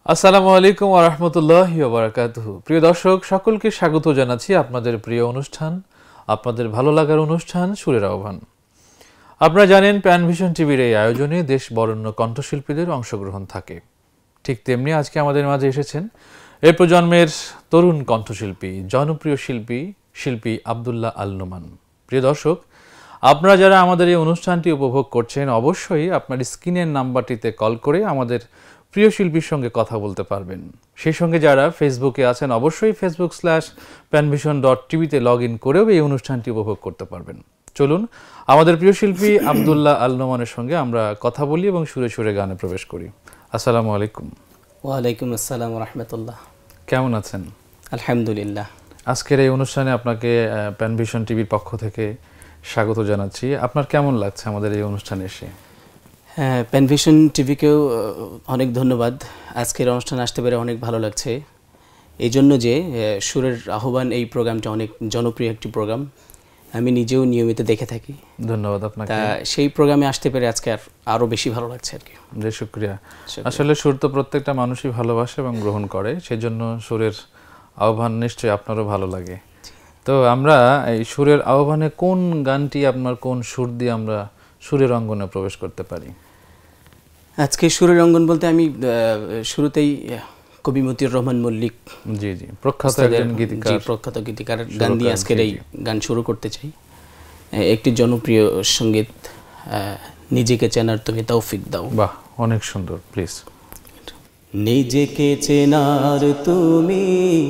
আসসালামু আলাইকুম ওয়া রাহমাতুল্লাহি ওয়া বারাকাতুহু। প্রিয় দর্শক, সকলকে স্বাগত জানাচ্ছি আপনাদের প্রিয় অনুষ্ঠান, আপনাদের ভালো লাগার অনুষ্ঠান সুরের আহ্বান। আপনারা জানেন প্যানভিশন টিভির এই আয়োজনে দেশ বরেণ্য কণ্ঠশিল্পীদের অংশগ্রহণ থাকে। ঠিক তেমনি আজকে আমাদের মাঝে এসেছেন এই প্রজন্মের তরুণ কণ্ঠশিল্পী, জনপ্রিয় শিল্পী আব্দুল্লাহ আল নোমান। প্রিয় দর্শক, আপনারা যারা আমাদের এই অনুষ্ঠানটি উপভোগ করছেন, অবশ্যই আপনার স্ক্রিনের নাম্বারটিতে কল করে আমাদের প্রিয় শিল্পীর সঙ্গে কথা বলতে পারবেন। সেই সঙ্গে যারা ফেসবুকে আছেন, অবশ্যই facebook/panvision.tv-তে লগ ইন করেও এই অনুষ্ঠানটি উপভোগ করতে পারবেন। চলুন আমাদের প্রিয় শিল্পী আব্দুল্লাহ আল নোমানের সঙ্গে আমরা কথা বলি এবং সুরে সুরে গানে প্রবেশ করি। আসসালামু আলাইকুম। ওয়ালাইকুম আসসালাম ওয়া রাহমাতুল্লাহ। কেমন আছেন? আলহামদুলিল্লাহ। আজকের এই অনুষ্ঠানে আপনাকে প্যানভিশন টিভির পক্ষ থেকে স্বাগত জানাচ্ছি। আপনার কেমন লাগছে আমাদের এই অনুষ্ঠানে এসে? হ্যাঁ, প্যানভিশন টিভিকেও অনেক ধন্যবাদ। আজকের অনুষ্ঠানে আসতে পেরে অনেক ভালো লাগছে। এই জন্য যে সুরের আহ্বান এই প্রোগ্রামটা অনেক জনপ্রিয় একটি প্রোগ্রাম, আমি নিজেও নিয়মিত দেখে থাকি। ধন্যবাদ আপনাকে। তা সেই প্রোগ্রামে আসতে পেরে আজকে আরও বেশি ভালো লাগছে আর কি। জি, শুকরিয়া। আসলে সুর তো প্রত্যেকটা মানুষই ভালোবাসে এবং গ্রহণ করে, সেই জন্য সুরের আহ্বান নিশ্চয়ই আপনারও ভালো লাগে। তো আমরা এই সুরের আহ্বানে কোন গানটি, আপনার কোন সুর দিয়ে আমরা সুরের অঙ্গনে প্রবেশ করতে পারি? আজকে সুরের অঙ্গন বলতে আমি শুরুতেই কবি মতিউর রহমান মল্লিক, জি জি, প্রখ্যাত একজন গীতিকার, প্রখ্যাত গীতিকার গান দিয়ে আজকের এই গান শুরু করতে চাই। একটি জনপ্রিয় সঙ্গীত, নিজেকে চেনার তুমি তৌফিক দাও। বাহ, অনেক সুন্দর, প্লিজ। নিজেকে চেনার তুমি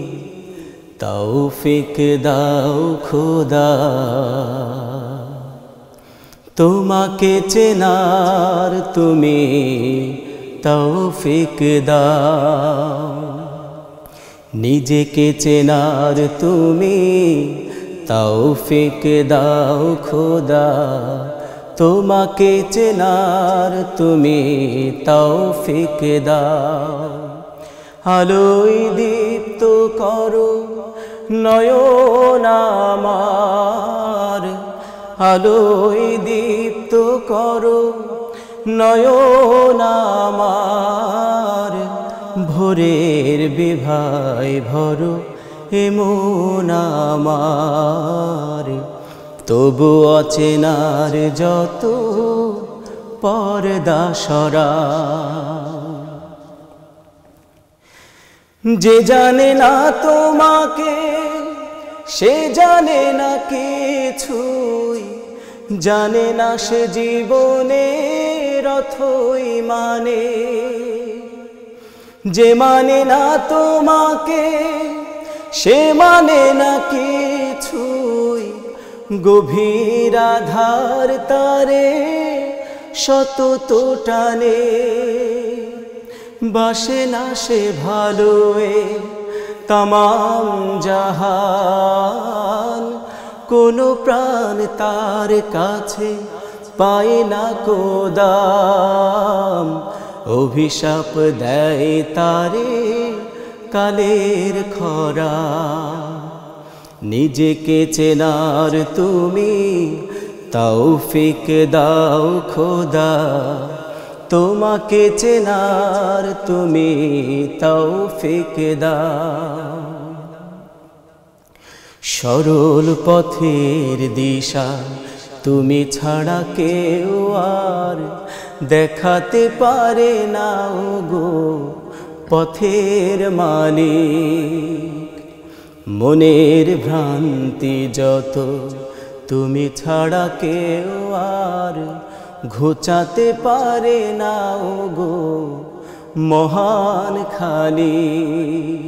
তৌফিক দাও খোদা, তোমাকে চেনার তুমি তৌফিক দাও, নিজেকে চেনার তুমি তৌফিক দাও খোদা, তোমাকে চেনার তুমি তৌফিক দাও। আলোয় দীপ্ত করো নয়ন আমার, আলোয় দীপ্ত করো নয়ন আমার, ভোরের বিভায় ভরো এমন আমার, তবু অচেনার যত পর্দা সরা। যে জানে না তোমাকে সে জানে না কিছুই, জানে না সে জীবনের অথই মানে। যে মানে না তোমাকে সে মানে না কিছুই, গভীর আধার তারে শত তো টানে। বাসে না সে ভালোয়ে তামাম জাহান, কোনো প্রাণ তার কাছে পায় না কোদাম, অভিশাপ দেয় তারে কালের খরা। নিজেকে চেনার তুমি তৌফিক দাও খোদা, তোমাকে চেনার তুমি তৌফিক দাও। সরল পথের দিশা তুমি ছাড়া কেউ আর দেখাতে পারে না গো পথের মালিক। মনের ভ্রান্তি যত তুমি ছাড়া কেউ আর ঘোচাতে পারে না গো মহান খালিক।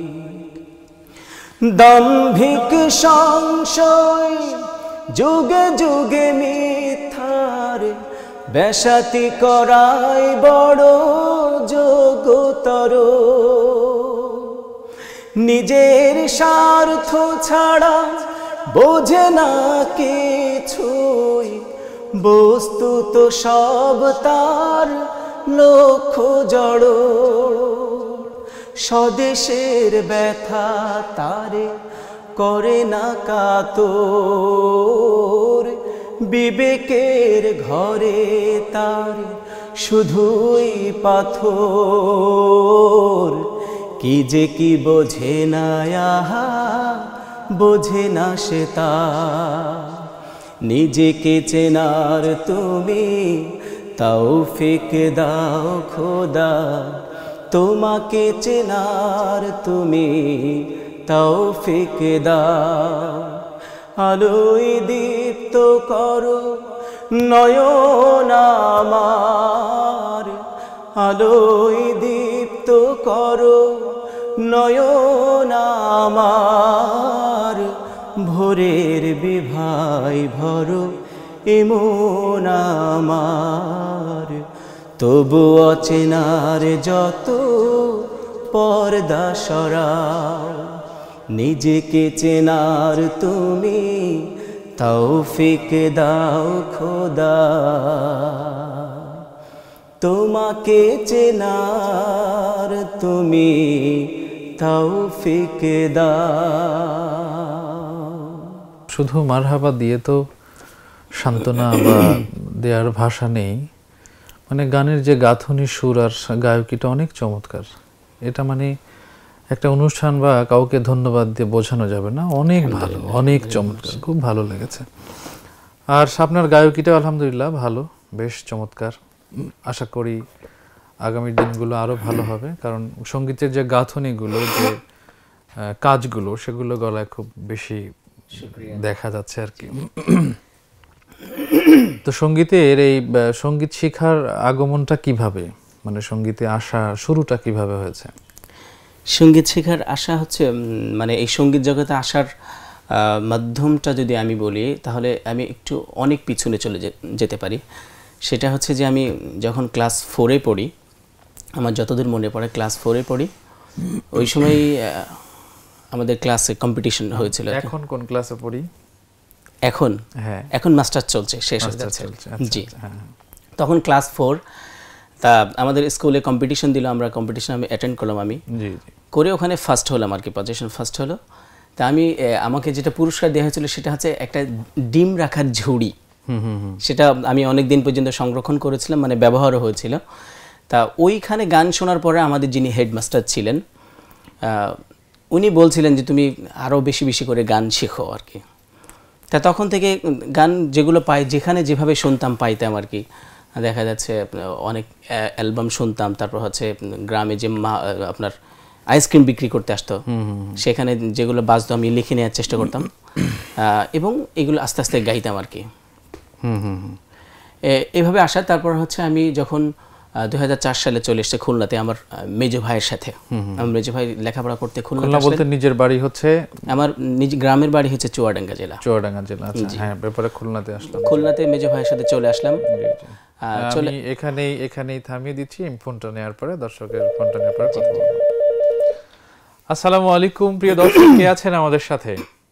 দাম্ভিক সংশয় যুগে যুগে মিথ্যার বেশাতি করায় বড় যোগতর, নিজের স্বার্থ ছাড়া বোঝে না কিছুই, বস্তু তো সব তার লক্ষ্য জড়। স্বদেশের ব্যথা তারে করে না কাতর, বিবেকের ঘরে তার শুধুই পাথর। কি যে কি বোঝে না আহা বোঝে না সে তা নিজেকে চেনার তুমি তৌফিক দাও খোদা তোমাকে চেনার তুমি তৌফিক দাও আলোয় দীপ্ত করো নয়ন আমার আলোয় দীপ্ত করো নয়ন আমার ভোরের বিভাই ভরো এমন আমার তবু অচেনার যত পর্দা সরাও নিজেকে চেনার তুমি তৌফিক দাও খোদা তোমাকে চেনার তুমি তৌফিক দাও। শুধু মারহাবা দিয়ে তো সান্ত্বনা বা দেওয়ার ভাষা নেই, মানে গানের যে গাঁথনি সুর আর গায়কিটা অনেক চমৎকার। এটা মানে একটা অনুষ্ঠান বা কাউকে ধন্যবাদ দিয়ে বোঝানো যাবে না, অনেক ভালো, অনেক চমৎকার, খুব ভালো লেগেছে। আর আপনার গায়কিটা আলহামদুলিল্লাহ ভালো, বেশ চমৎকার। আশা করি আগামী দিনগুলো আরও ভালো হবে, কারণ সঙ্গীতের যে গাঁথনিগুলো, যে কাজগুলো, সেগুলো গলায় খুব বেশি দেখা যাচ্ছে আর কি। তো সঙ্গীতের এই সঙ্গীত শিখার আগমনটা কিভাবে, মানে সঙ্গীতে আসা শুরুটা কিভাবে হয়েছে? সঙ্গীত শেখার আশা হচ্ছে মানে এই সঙ্গীত জগতে আসার মাধ্যমটা যদি আমি বলি তাহলে আমি একটু অনেক পিছনে চলে যেতে পারি। সেটা হচ্ছে যে আমি যখন ক্লাস 4-এ পড়ি, আমার যতদূর মনে পড়ে ক্লাস 4-এ পড়ি, ওই সময় আমাদের ক্লাসে কম্পিটিশন হয়েছিল। এখন কোন ক্লাসে পড়ি? এখন হ্যাঁ, এখন মাস্টার চলছে, শেষ হয়ে যাচ্ছে। জি, হ্যাঁ। তখন ক্লাস 4, তা আমাদের স্কুলে কম্পিটিশন দিল, আমরা কম্পিটিশন আমি অ্যাটেন্ড করলাম, আমি জি করে ওখানে ফার্স্ট হলাম আর কি, পজিশন ফার্স্ট হলো। তা আমি আমাকে যেটা পুরস্কার দেওয়া হয়েছিল সেটা হচ্ছে একটা ডিম রাখার ঝুড়ি। সেটা আমি অনেক দিন পর্যন্ত সংরক্ষণ করেছিলাম, মানে ব্যবহারও হয়েছিল। তা ওইখানে গান শোনার পরে আমাদের যিনি হেডমাস্টার ছিলেন উনি বলছিলেন যে তুমি আরও বেশি বেশি করে গান শেখো আর কি। তা তখন থেকে গান যেগুলো পাই, যেখানে যেভাবে শুনতাম পাইতাম আর কি। দেখা যাচ্ছে অনেক অ্যালবাম শুনতাম, তারপর হচ্ছে গ্রামে যে আপনার আইসক্রিম বিক্রি করতে আসতো, সেখানে যেগুলো বাজতো আমি লিখে নেওয়ার চেষ্টা করতাম, এবং এগুলো আস্তে আস্তে গাইতাম আর কি। এভাবে আসা। তারপর হচ্ছে আমি যখন 2004 সালে চলে এসেছে খুলনাতে আমার মেজো ভাইয়ের সাথে। আমার মেজো ভাই লেখাপড়া করতে খুলনা বলতে নিজের বাড়ি হচ্ছে, আমার নিজ গ্রামের বাড়ি হচ্ছে চুয়াডাঙ্গা জেলা। চুয়াডাঙ্গা জেলা, আচ্ছা হ্যাঁ। ব্যাপারে খুলনাতে আসলাম, খুলনাতে মেজো ভাইয়ের সাথে চলে আসলাম। আমি এখানেই থামিয়ে দিচ্ছি, ফোনটা নেওয়ার পরে দর্শকের ফোনটা নেওয়ার পরে কথা বলবো। আসসালামু আলাইকুম প্রিয় দর্শক, কে আছেন আমাদের সাথে?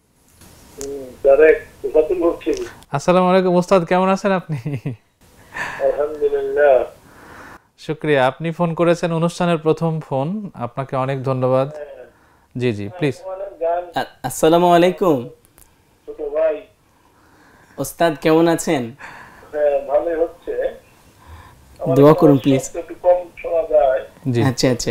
আসসালামু আলাইকুম উস্তাদ, কেমন আছেন আপনি? আলহামদুলিল্লাহ। শুকরিয়া, আপনি ফোন করেছেন, অনুষ্ঠানের প্রথম ফোন, আপনাকে অনেক ধন্যবাদ। জি জি প্লিজ। আসসালামু আলাইকুম ভাই, ওস্তাদ, কেমন আছেন? ভালোই হচ্ছে, দোয়া করুন প্লিজ। একটু কম শোনা যায়। জি আচ্ছা আচ্ছা।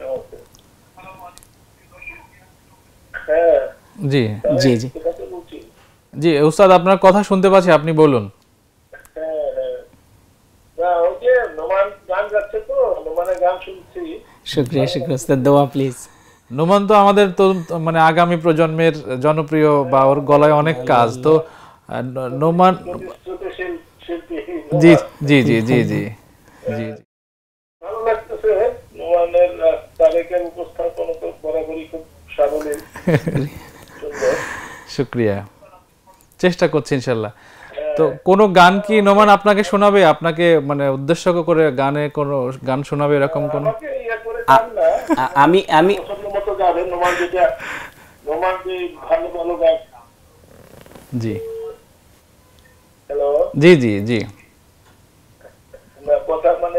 হ্যাঁ জি জি জি জি উস্তাদ, আপনার কথা শুনতে পাচ্ছি, আপনি বলুন। হ্যাঁ হ্যাঁ, না ওই যে নোমান গান গাচ্ছে, তো নোমানের গান শুনছি। শুকরিয়া শুকরিয়া ওস্তাদ, দোয়া প্লিজ। নোমান তো আমাদের তো মানে আগামী প্রজন্মের জনপ্রিয়, বা ওর গলায় অনেক কাজ, তো নোমান। জি জি জি জি জি জি ভালো লাগতেছে নোমানের তারেকের উপস্থাপন তো বরাবরই খুব সাবলীল, সুন্দর। শুকরিয়া, চেষ্টা করছি ইনশাল্লাহ। তো কোনো গান কি নোমান আপনাকে শোনাবে, আপনাকে মানে উদ্দেশ্য করে গানে কোনো গান শোনাবে এরকম কোন? আমি আমি পছন্দ মতো গাবে নোমান, যেটা নোমান যে ভালো ভালো গান। জি হ্যালো, জি জি জি কথা মানে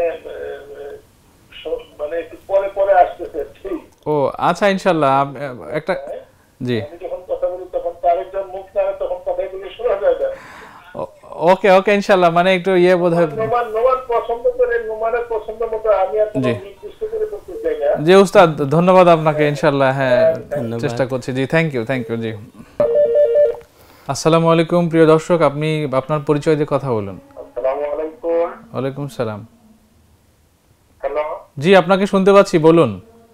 মানে একটু পরে পরে আসতেছে, ঠিক? ও আচ্ছা, ইনশাল্লাহ একটা। জি আমি যখন কথা বলি তখন তারেকজন মুখ নাড়ে, তখন কথাগুলো শোনা যায় না। ওকে ওকে ইনশাল্লাহ, মানে একটু বোধহয় নোমান পছন্দ করে, নোমানের পছন্দ মতো আমি আর নির্দিষ্ট করে বলতেছি তাই না? জি উস্তাদ, ধন্যবাদ আপনাকে। ইনশাআল্লাহ হ্যাঁ ধন্যবাদ। চেষ্টা করছি। জি থ্যাংক ইউ জি। আসসালামু আলাইকুম প্রিয় দর্শক, আপনি আপনার পরিচয় দিয়ে কথা বলুন। আসসালামু আলাইকুম। ওয়ালাইকুম সালাম। হ্যালো। জি আপনাকে শুনতে পাচ্ছি, বলুন।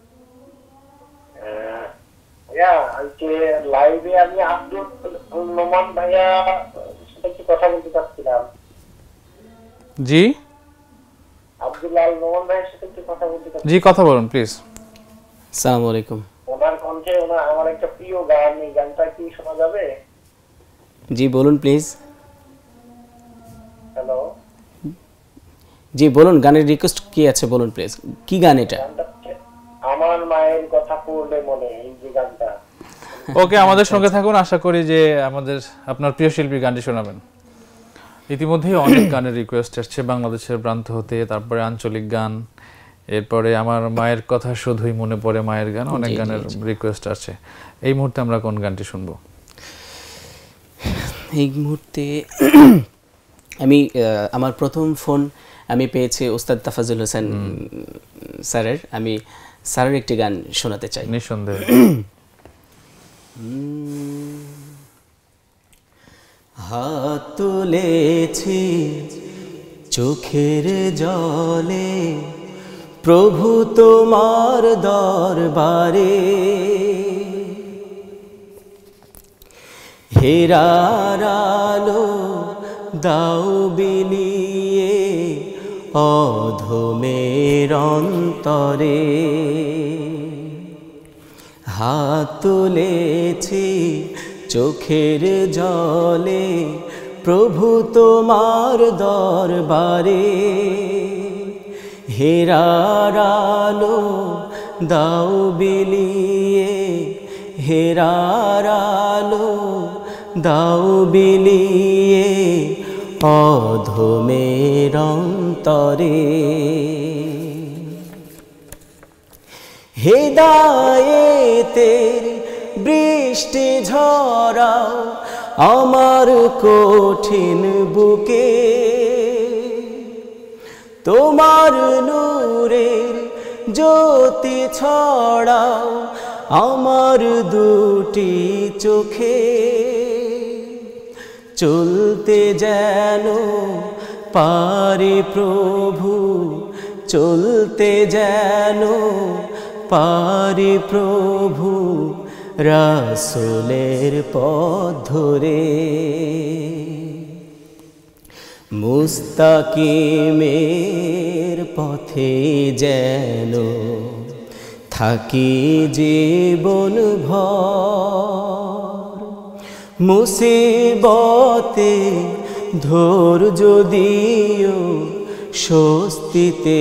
আজকে লাইভে আমি আব্দুল নোমান ভাইয়া সাথে একটু কথা বলতে চাচ্ছিলাম। জি আব্দুল্লাহ নোমান ভাইয়ের সাথে একটু কথা বলতে চাচ্ছিলাম। জি কথা বলুন প্লিজ। আসসালামু আলাইকুম। ওনার কণ্ঠে আমার একটা প্রিয় গান, এই গানটা কি শোনা যাবে? জি বলুন প্লিজ। হ্যালো। জি বলুন, গানের রিকোয়েস্ট কি আছে বলুন প্লিজ। কি গান এটা? গানটা হচ্ছে আমার মায়ের কথা পড়লে মনে, এই যে গানটা। ওকে, আমাদের সঙ্গে থাকুন, আশা করি যে আপনার প্রিয় শিল্পী গানটি শোনাবেন। ইতিমধ্যেই অনেক গানের রিকোয়েস্ট আসছে, বাংলাদেশের প্রান্ত হতে, তারপরে আঞ্চলিক গান, এরপরে আমার মায়ের কথা শুধুই মনে পড়ে মায়ের গান, অনেক গানের রিকোয়েস্ট আসছে। এই মুহূর্তে আমরা কোন গানটি শুনবো? এই মুহূর্তে আমি আমার প্রথম ফোন আমি পেয়েছি ওস্তাদ তাফাজ্জুল হোসেন স্যারের। আমি স্যারের একটি গান শোনাতে চাই। নিঃসন্দেহে। হাত তুলেছি চোখের জলে প্রভু তোমার দরবারে, হেরার আলো দাও বিলিয়ে অধমের অন্তরে। হাত তুলেছি চোখের জলে প্রভু তোমার দরবারে, হেরার আলো দাও বিলিয়ে, হেরার আলো দাও বিলিয়ে অধমের অন্তরে। হেদায়েতের বৃষ্টি ঝরাও আমার কঠিন বুকে, তোমার নূরের জ্যোতি ছড়াও আমার দুটি চোখে, চলতে যেন পারি প্রভু, চলতে যেন পারি প্রভু রাসূলের পথ ধরে। মুস্তাকিমের পথে যেন থাকি জীবন ভর, মুসিবতে ধৈর্য দিও স্বস্তিতে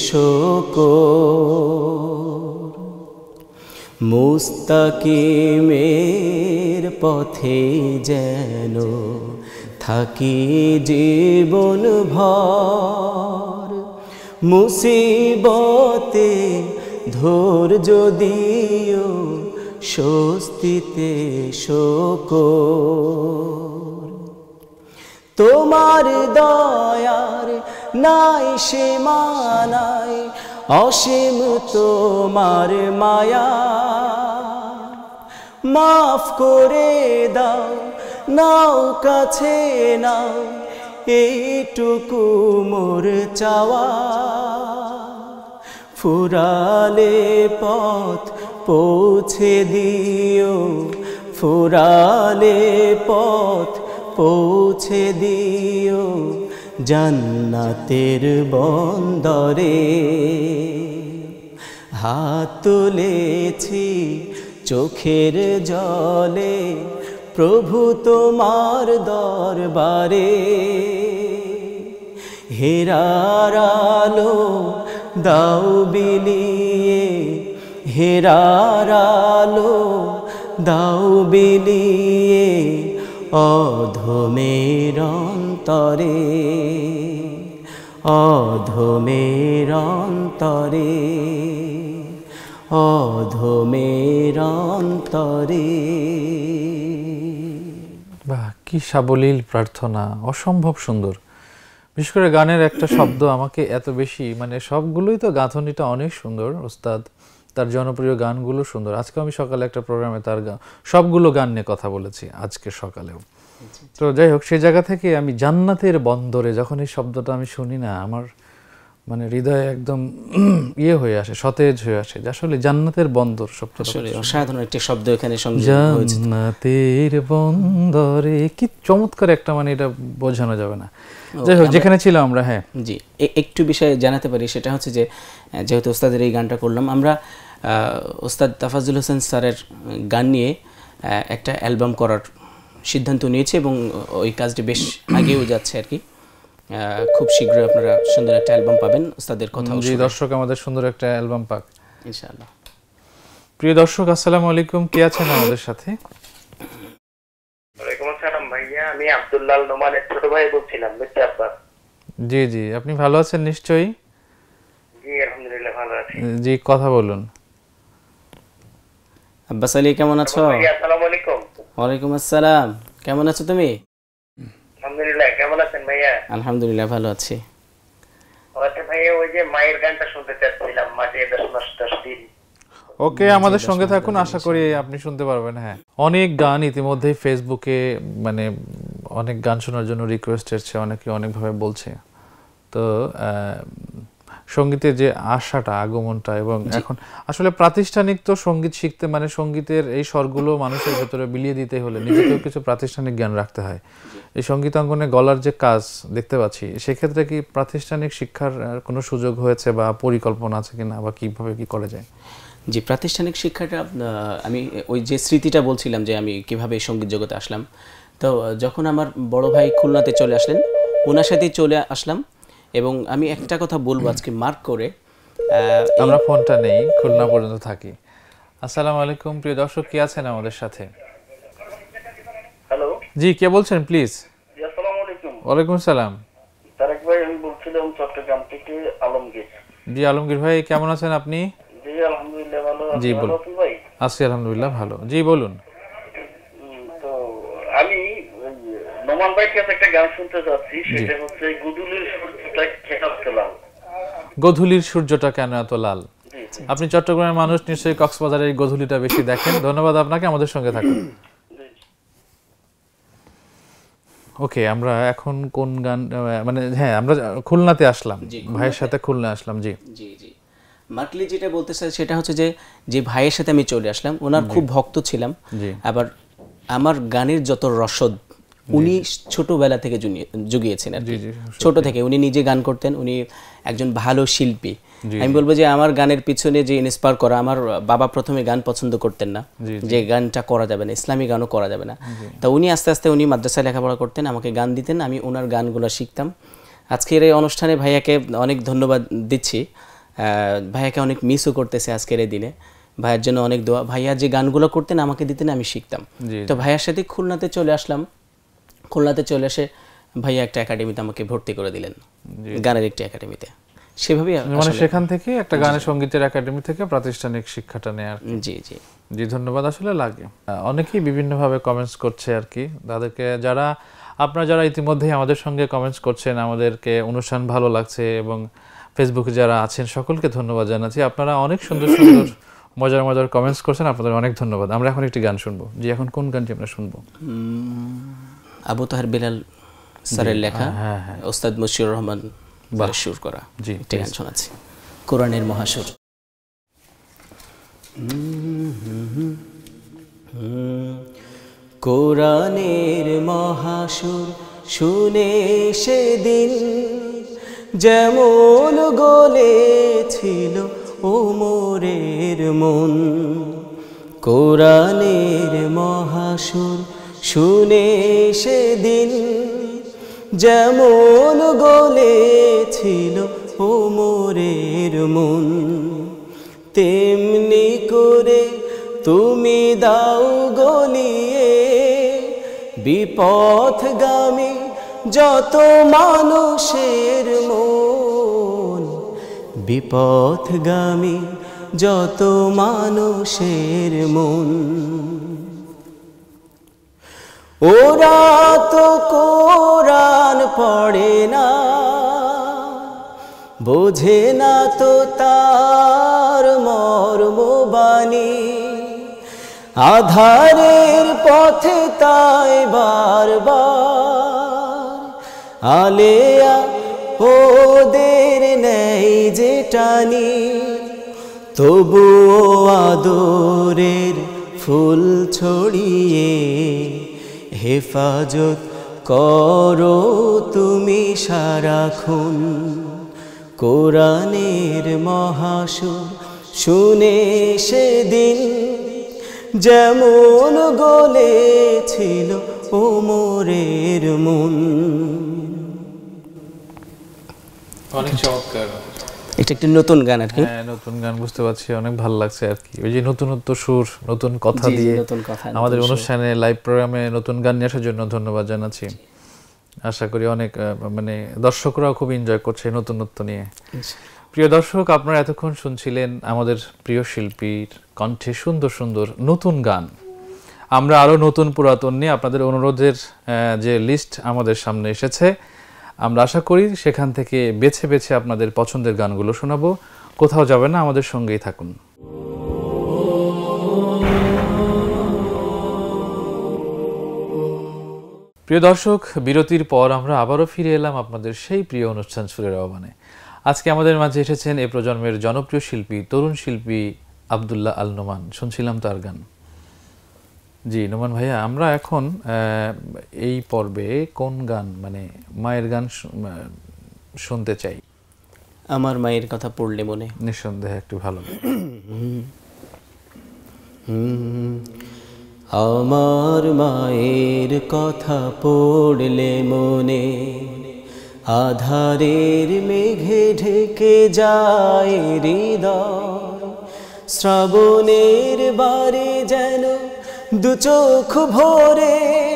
শোকর। মুস্তাকিমের পথে যেন থাকি জীবন ভর, মুসিবতে ধৈর্য দিও স্বস্তিতে শোকর। তোমার দয়ার নাই সীমানাই, অসীম তোমার মায়া, মাফ করে দাও নাও কাছে নাও এইটুকু মোর চাওয়া। ফুরালে পথ পৌঁছে দিও, ফুরালে পথ পৌঁছে দিও জান্নাতের বন্দরে। হাত তুলেছি চোখের জলে প্রভু তোমার দরবারে, হেরার আলো দাও বিলিয়ে, হেরার আলো দাও বিলিয়ে অধমের অন্তরে, অধমের অন্তরে, অধমের অন্তরে। বাহ, কি সাবলীল প্রার্থনা, অসম্ভব সুন্দর। বিশেষ করে গানের একটা শব্দ আমাকে এত বেশি, মানে সবগুলোই তো গাঁথনিটা অনেক সুন্দর ওস্তাদ, তার জনপ্রিয় গানগুলো সুন্দর। আজকে আমি সকালে একটা প্রোগ্রামে তার সবগুলো গান নিয়ে কথা বলেছি আজকে সকালেও। তো যাই হোক, সেই জায়গা থেকে আমি জান্নাতের বন্দরে যখন এই শব্দটা আমি শুনি না, আমার মানে হৃদয়ে একদম ইয়ে হয়ে আসে, সতেজ হয়ে আসে, যে আসলে জান্নাতের বন্দর শব্দটা আসলে অসাধারণ একটি শব্দ এখানে সংযোগ হয়েছে। জান্নাতের বন্দরে, কি চমৎকার একটা, মানে এটা বোঝানো যাবে না। যাই হোক, যেখানে ছিলাম আমরা, হ্যাঁ জি, একটু বিষয়ে জানাতে পারি, সেটা হচ্ছে যে যেহেতু ওস্তাদের এই গানটা করলাম, আমরা ওস্তাদ তাফাজ্জুল হোসেন স্যারের গান নিয়ে একটা অ্যালবাম করার সিদ্ধান্ত নিয়েছি এবং ওই কাজটি বেশ আগেও যাচ্ছে আর কি। খুব শীঘ্রই আপনারা সুন্দর একটা অ্যালবাম পাবেন ওস্তাদের কথা। জি, দর্শক আমাদের সুন্দর একটা অ্যালবাম পাক ইনশাআল্লাহ। প্রিয় দর্শক, আসসালামু আলাইকুম, কে আছেন আমাদের সাথে? ওয়ালাইকুম আসসালাম ভাইয়া, আমি আব্দুল্লাহ নোমানের ছোট ভাই বলছিলাম, মিস্টার আব্বাস। জি জি, আপনি ভালো আছেন নিশ্চয়ই? জি আলহামদুলিল্লাহ ভালো আছি। জি, কথা বলুন। আব্বাস আলী, কেমন আছো? ভাইয়া আসসালামু আলাইকুম। ওয়ালাইকুম আসসালাম, কেমন আছো তুমি? আলহামদুলিল্লাহ, কেমন আছেন ভাইয়া? আলহামদুলিল্লাহ ভালো আছি। আচ্ছা ভাইয়া, ওই যে মায়ের গানটা শুনতে চাচ্ছিলাম, মাঝে 10 দিন। ওকে, আমাদের সঙ্গে থাকুন, আশা করি আপনি শুনতে পারবেন। হ্যাঁ, অনেক গান ইতিমধ্যেই ফেসবুকে, মানে অনেক গান শোনার জন্য রিকোয়েস্ট এসেছে, অনেকে অনেকভাবে বলছে। তো সঙ্গীতের যে আশাটা, আগমনটা, এবং এখন আসলে প্রাতিষ্ঠানিক তো সঙ্গীত শিখতে, মানে সঙ্গীতের এই স্বরগুলো মানুষের ভেতরে বিলিয়ে দিতে হলে নিজেকেও কিছু প্রাতিষ্ঠানিক জ্ঞান রাখতে হয়। এই সঙ্গীতাঙ্গনে গলার যে কাজ দেখতে পাচ্ছি, সেক্ষেত্রে কি প্রাতিষ্ঠানিক শিক্ষার কোনো সুযোগ হয়েছে বা পরিকল্পনা আছে কিনা, বা কিভাবে কি করা যায়? জি, প্রাতিষ্ঠানিক শিক্ষাটা আমি ওই যে স্মৃতিটা বলছিলাম যে আমি কিভাবে সঙ্গীত জগতে আসলাম। তো যখন আমার বড় ভাই খুলনাতে চলে আসলেন, ওনার সাথেই চলে আসলাম। এবং আমি একটা কথা বলবো আজকে মার্ক করে, আমরা ফোনটা নেই, খুলনা পর্যন্ত থাকি। আসসালামু আলাইকুম, প্রিয় দর্শক, কে আছেন আমাদের সাথে? হ্যালো, জি, কে বলছেন প্লিজ? জি আসসালামু আলাইকুম। ওয়ালাইকুম সালাম। তারেক ভাই, আমি বলছিলাম চট্টগ্রাম থেকে, আলমগীর। জি, আলমগীর ভাই, কেমন আছেন আপনি? জি আলহামদুলিল্লাহ ভালো আছি। জি, ভালো বলুন। আছেন ভাই? আছি আলহামদুলিল্লাহ ভালো। জি, বলুন। তো আমি নোমান ভাইয়ের কাছে একটা গান শুনতে চাচ্ছি, সেটা হচ্ছে গুদুলির সূর্যটা কেন এত লাল। গোধূলির সূর্যটা কেন এত লাল? জি জি আপনি চট্টগ্রামের মানুষ, নিশ্চয়ই কক্সবাজারের এই গোধূলিটা বেশি দেখেন। ধন্যবাদ আপনাকে, আমাদের সঙ্গে থাকুন। জি। ওকে, আমরা এখন কোন গান, মানে হ্যাঁ, আমরা খুলনাতে আসলাম, ভাইয়ের সাথে খুলনা আসলাম। জি জি জি, মার্কলি যেটা বলতে চাই সেটা হচ্ছে যে যে ভাইয়ের সাথে আমি চলে আসলাম, ওনার খুব ভক্ত ছিলাম। জি। আবার আমার গানের যত রসদ উনি ছোটবেলা থেকে জুগিয়েছেন আর কি। ছোট থেকে উনি নিজে গান করতেন, উনি একজন ভালো শিল্পী। আমি বলবো যে আমার গানের পিছনে যে ইন্সপায়ার করা, আমার বাবা প্রথমে গান পছন্দ করতেন না, যে গানটা করা যাবে না, ইসলামী গানও করা যাবে না। তা উনি আস্তে আস্তে, উনি মাদ্রাসায় লেখাপড়া করতেন, আমাকে গান দিতেন, আমি ওনার গানগুলো শিখতাম। আজকের এই অনুষ্ঠানে ভাইয়াকে অনেক ধন্যবাদ দিচ্ছি। ভাইয়াকে অনেক মিসও করতেছে আজকের এই দিনে। ভাইয়ার জন্য অনেক দোয়া। ভাইয়া যে গানগুলো করতেন আমাকে দিতেন, আমি শিখতাম। তো ভাইয়ার সাথে খুলনাতে চলে আসলাম। খুলনাতে চলে এসে ভাইয়া একটা একাডেমিতে আমাকে ভর্তি করে দিলেন, গানের একটি একাডেমিতে। সেভাবেই মানে সেখান থেকে একটা গানের সঙ্গীতের একাডেমি থেকে প্রাতিষ্ঠানিক শিক্ষাটা নেয়ার। জি জি জি, ধন্যবাদ। আসলে লাগে, অনেকেই বিভিন্নভাবে কমেন্টস করছে আর কি। তাদেরকে আপনারা যারা ইতিমধ্যেই আমাদের সঙ্গে কমেন্টস করছেন, আমাদেরকে অনুষ্ঠান ভালো লাগছে, এবং ফেসবুকে যারা আছেন সকলকে ধন্যবাদ জানাচ্ছি। আপনারা অনেক সুন্দর সুন্দর মজার মজার কমেন্টস করছেন, আপনাদের অনেক ধন্যবাদ। আমরা এখন একটি গান শুনবো। জি, এখন কোন গানটি আমরা শুনবো? আবু তাহের বেলাল স্যারের লেখা, ওস্তাদ মশিউর রহমান সুর করা একটি গান শোনাচ্ছি, কোরআনের মহাসুর। কোরআনের মহাসুর শুনে সেদিন যেমন গলেছিল ওমরের মন। কোরআনের মহাসুর শুনে সেদিন যেমন গলেছিল ওমরের মন, তেমনি করে তুমি দাও গলিয়ে বিপথগামী যত মানুষের মন, বিপথগামী যত মানুষের মন। ওরা তো কোরআন পড়ে না, বোঝে না তো তার মর্মবাণী, আধারের পথে তাই বারবার আলেয়া ওদের নেই যে টানি, তবুও আদরের ফুল ছড়িয়ে হেফাজত করো তুমি সারাক্ষণ। কোরআনের মহাসুর শুনে সেদিন যেমন গলেছিল ওমরের মন। অনেক চমৎকার। এটা একটা নতুন গান আর কি। হ্যাঁ, নতুন গান, বুঝতে পারছি, অনেক ভালো লাগছে আর কি। ওই যে নতুনত্ব সুর, নতুন কথা দিয়ে আমাদের অনুষ্ঠানে লাইভ প্রোগ্রামে নতুন গান নিয়ে আসার জন্য ধন্যবাদ জানাচ্ছি। আশা করি অনেক মানে দর্শকরাও খুব এনজয় করছে নতুনত্ব নিয়ে। প্রিয় দর্শক, আপনারা এতক্ষণ শুনছিলেন আমাদের প্রিয় শিল্পীর কণ্ঠে সুন্দর সুন্দর নতুন গান। আমরা আরও নতুন পুরাতন নিয়ে আপনাদের অনুরোধের যে লিস্ট আমাদের সামনে এসেছে, আমরা আশা করি সেখান থেকে বেছে বেছে আপনাদের পছন্দের গানগুলো শোনাবো। কোথাও যাবে না, আমাদের সঙ্গেই থাকুন। প্রিয় দর্শক, বিরতির পর আমরা আবারও ফিরে এলাম আপনাদের সেই প্রিয় অনুষ্ঠান সুরের আহ্বানে। আজকে আমাদের মাঝে এসেছেন এ প্রজন্মের জনপ্রিয় শিল্পী, তরুণ শিল্পী আব্দুল্লাহ আল নোমান। শুনছিলাম তার গান। জি নোমান ভাইয়া, আমরা এখন এই পর্বে কোন গান, মানে মায়ের গান শুনতে চাই? আমার মায়ের কথা পড়লে মনে নিঃসন্দেহে একটু ভালো। আমার মায়ের কথা পড়লে মনে আধারের মেঘে ঢেকে যায় হৃদয়, শ্রাবণের বারে যেন দু চোখ ভরে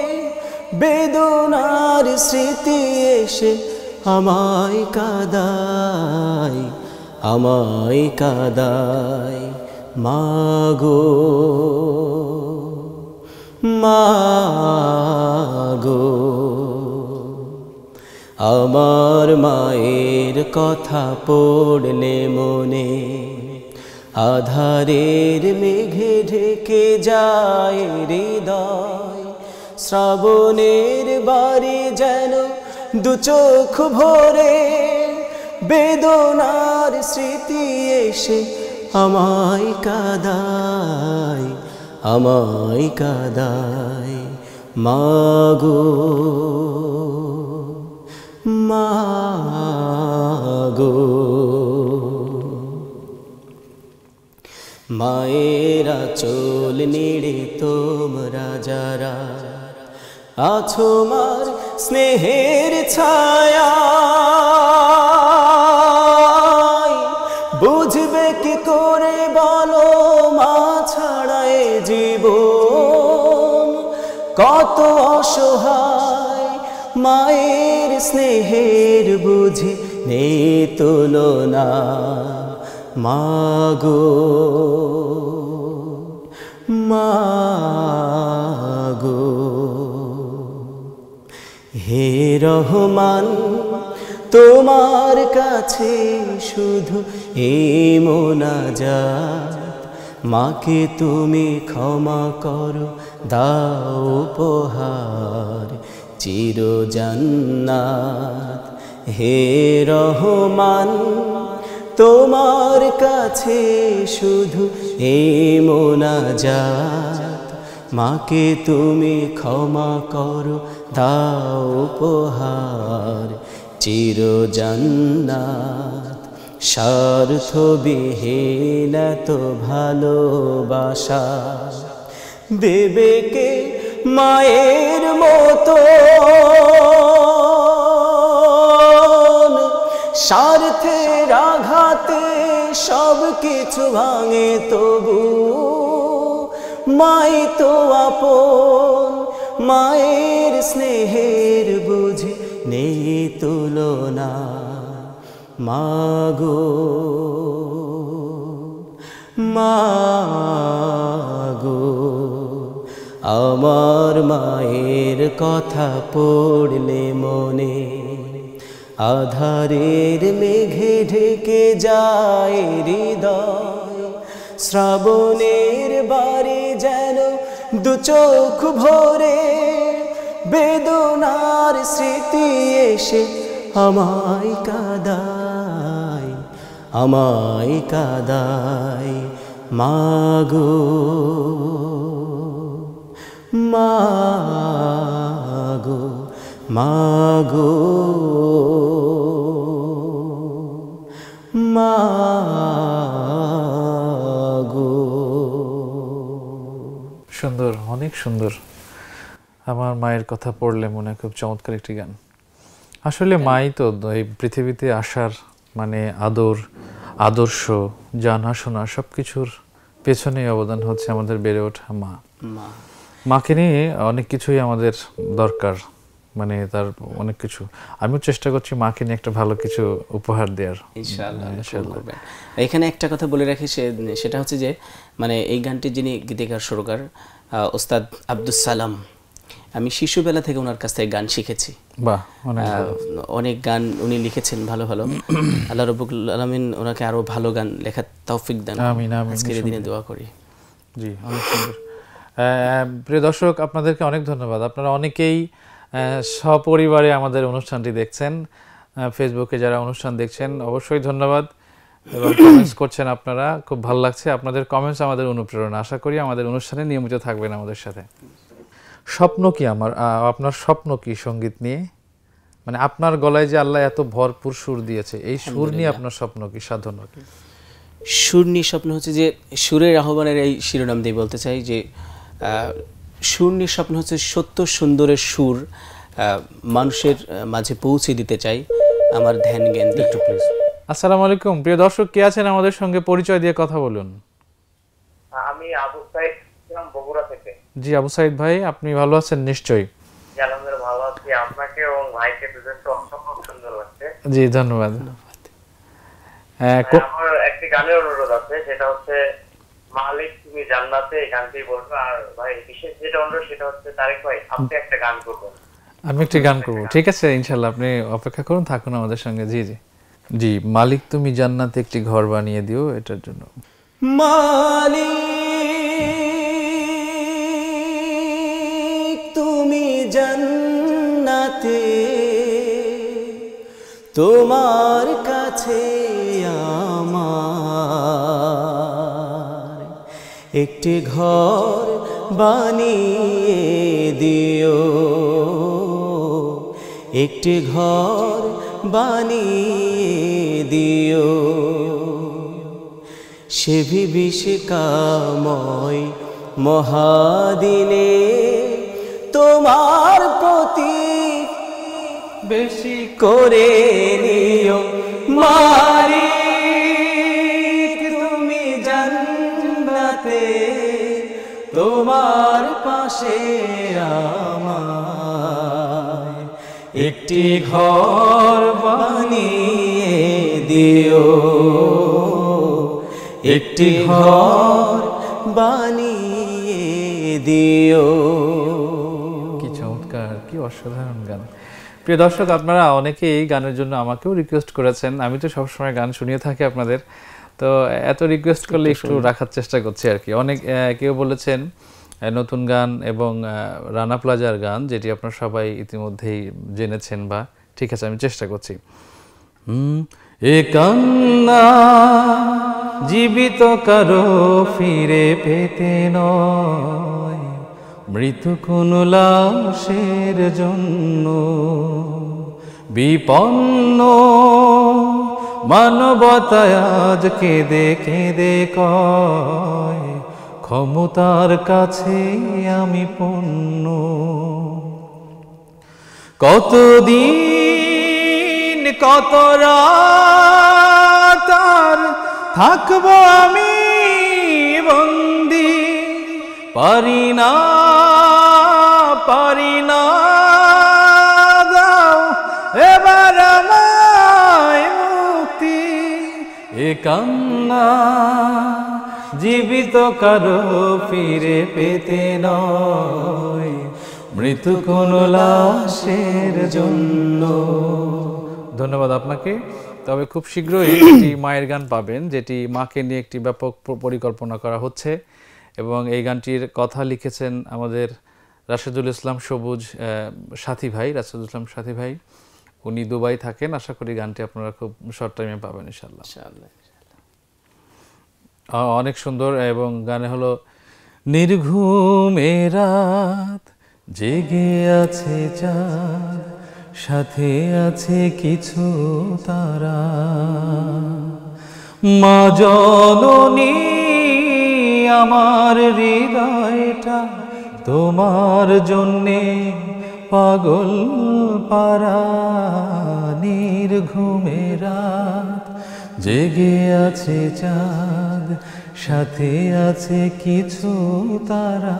বেদনার স্মৃতি এসে আমায় কাঁদায়, আমায় কাঁদায়। মাগো মাগো, আমার মায়ের কথা পড়লে মনে আধারের মেঘে ঢেকে যায় হৃদয়, শ্রাবণের বারে যেন দু চোখ ভরে বেদনার স্মৃতি এসে আমায় কাঁদায়, আমায় কাঁদায়। মাগো মাগো, মায়েরা চোল নিড়ে তোমরা যারা আছো মার স্নেহের ছায়া, বুঝবে কি করে বলো মা ছাড়ায় জীবন কত অসহায়, মায়ের স্নেহের বুঝি নেই তুলনা। মাগো মাগো, হে রহমান তোমার কাছে শুধু এই মোনাজাত, মাকে তুমি ক্ষমা করো, দাও উপহার চির জান্নাত। হে রহমান তোমার কাছে শুধু এই মোনাজাত, মাকে তুমি ক্ষমা করো, দাও উপহার চির জান্নাত। স্বার্থবিহীন তো ভালোবাসা দেবে কে মায়ের মতো, স্বার্থের আঘাতে সব কিছু ভাঙে তবু মাই তো আপন, মায়ের স্নেহের বুঝি নেই তুলনা। মাগো মাগো, আমার মায়ের কথা পড়লে মনে আধারের মেঘে ঢেকে যায় হৃদয়, শ্রাবণের বারে যেন দু চোখ ভরে বেদনার স্মৃতি এসে আমায় কাঁদায়, আমায় কাঁদায়। মাগো মাগো মাগো মাগো। সুন্দর, অনেক সুন্দর। আমার মায়ের কথা পড়লে মনে হয় খুব চমৎকার একটি গান। আসলে মাই তো এই পৃথিবীতে আসার মানে আদর, আদর্শ, জানাশোনা সব কিছুর পেছনে অবদান হচ্ছে আমাদের বেড়ে ওঠা মা। মাকে নিয়ে অনেক কিছুই আমাদের দরকার, মানে তার অনেক কিছু। আমিও চেষ্টা করছি মাকে নিয়ে একটা ভালো কিছু উপহার দেওয়ার। ইনশাআল্লাহ। এখানে একটা কথা বলে রাখি, সেটা হচ্ছে যে মানে এই গানটি যিনি গীতিকার সুরকার ওস্তাদ আব্দুস সালাম, আমি শিশুবেলা থেকে ওনার কাছ থেকে গান শিখেছি। বাহ, অনেক গান উনি লিখেছেন ভালো ভালো। আল্লাহ রাব্বুল আলামিন ওনাকে আরো ভালো গান লেখার তৌফিক দান। আমিন আমিন। আজকের দিনে দোয়া করি। জি, অনেক সুন্দর। প্রিয় দর্শক, আপনাদেরকে অনেক ধন্যবাদ। আপনারা অনেকেই সপরিবারে আমাদের অনুষ্ঠানটি দেখছেন। ফেসবুকে যারা অনুষ্ঠান দেখছেন অবশ্যই ধন্যবাদ, এবং কমেন্টস করছেন আপনারা, খুব ভালো লাগছে। আপনাদের কমেন্টস আমাদের অনুপ্রেরণা। আশা করি আমাদের অনুষ্ঠানে নিয়মিত থাকবেন আমাদের সাথে। স্বপ্ন কি আপনার স্বপ্ন কি সঙ্গীত নিয়ে? মানে আপনার গলায় যে আল্লাহ এত ভরপুর সুর দিয়েছে, এই সুর নিয়ে আপনার স্বপ্ন কি, সাধনা কি? সুর নিয়ে স্বপ্ন হচ্ছে যে সুরের আহ্বানের এই শিরোনাম দিয়ে বলতে চাই যে সুর নিয়ে স্বপ্ন হচ্ছে সত্য সুন্দরের সুর মানুষের মাঝে পৌঁছে দিতে চাই আমার ধ্যান জ্ঞান দিয়ে। একটু প্লিজ। আসসালামু আলাইকুম। প্রিয় দর্শক, কে আছেন আমাদের সঙ্গে? পরিচয় দিয়ে কথা বলুন। আমি আবু সাইদ, বগুড়া থেকে। জি আবু সাইদ ভাই, আপনি ভালো আছেন নিশ্চয়ই? আলহামদুলিল্লাহ ভালো আছি। আপনাকে এবং ভাইকে দুজনকে অসম্ভব সুন্দর লাগছে। জি ধন্যবাদ। আমার একটি গানের অনুরোধ আছে, সেটা হচ্ছে মালিক তুমি জান্নাতে, এই গানটি বলবো। আর ভাই বিশেষ যেটা অনুরোধ সেটা হচ্ছে তারেক ভাই আপনি একটা গান করবেন। আমি একটি গান করব, ঠিক আছে ইনশাআল্লাহ, আপনি অপেক্ষা করুন, থাকুন আমাদের সঙ্গে। জি জি জি। মালিক তুমি জান্নাতে একটি ঘর বানিয়ে দিও, এটার জন্য। মালিক তুমি জান্নাতে, তোমার কাছে আমার একটি ঘর বানিয়ে দিও, একটি ঘর বানিয়ে দিও। সে বিভীষিকাময় মহাদিনে তোমার প্রতি বেশি করে নিও। মালিক তুমি জান্নাতে, তোমার পাশে আমার একটি ঘর বানিয়ে দিও, একটি ঘর বানিয়ে দিও। কি চমৎকার, কি অসাধারণ গান। প্রিয় দর্শক, আপনারা অনেকেই এই গানের জন্য আমাকেও রিকোয়েস্ট করেছেন। আমি তো সবসময় গান শুনিয়ে থাকি আপনাদের, তো এত রিকোয়েস্ট করলে একটু রাখার চেষ্টা করছি আর কি। অনেক কেউ বলেছেন নতুন গান এবং রানা প্লাজার গান, যেটি আপনারা সবাই ইতিমধ্যেই জেনেছেন, বা ঠিক আছে আমি চেষ্টা করছি। এ কান্না জীবিত কারো ফিরে পেতে নয়, মৃত কোন লাশের জন্য বিপন্ন মানবতায় আজ কেঁদে কেঁদে কয়, ক্ষমতার কাছে আমি পণ্য। কতদিন কত রাত আর থাকবো আমি বন্দি, পারি না দাও এবার আমায় মুক্তি। এ কান্না জীবিত কারো ফিরে পেতে নয়, মৃত কোন লাশের জন্য ধন্যবাদ আপনাকে। তবে খুব শীঘ্রই একটি মায়ের গান পাবেন, যেটি মাকে নিয়ে একটি ব্যাপক পরিকল্পনা করা হচ্ছে, এবং এই গানটির কথা লিখেছেন আমাদের রাশেদুল ইসলাম সবুজ সাথী ভাই, রাশেদুল ইসলাম সাথী ভাই। উনি দুবাই থাকেন। আশা করি গানটি আপনারা খুব শর্ট টাইমে পাবেন ইনশাআল্লাহ। অনেক সুন্দর। এবং গানে হলো নির্ঘুমে রাত জেগে আছে চাঁদ, সাথে আছে কিছু তারা, মা জননী আমার হৃদয়টা তোমার জন্যে পাগল পারা, নির্ঘুমে রাত জেগে আছে চাঁদ, সাথে আছে কিছু তারা।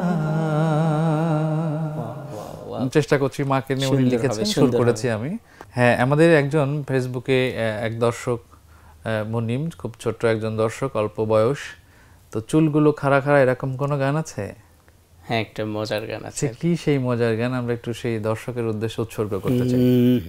চেষ্টা করছি মাকে নিয়ে উনি লিখেছেন, সুর করেছি আমি। হ্যাঁ, আমাদের একজন ফেসবুকে এক দর্শক মুনিম, খুব ছোট্ট একজন দর্শক, অল্প বয়স, তো চুলগুলো খাড়া খাড়া, এরকম কোনো গান আছে? হ্যাঁ, একটা মজার গান আছে। কি সেই মজার গান? আমরা একটু সেই দর্শকের উদ্দেশ্যে উৎসর্গ করতে চাই।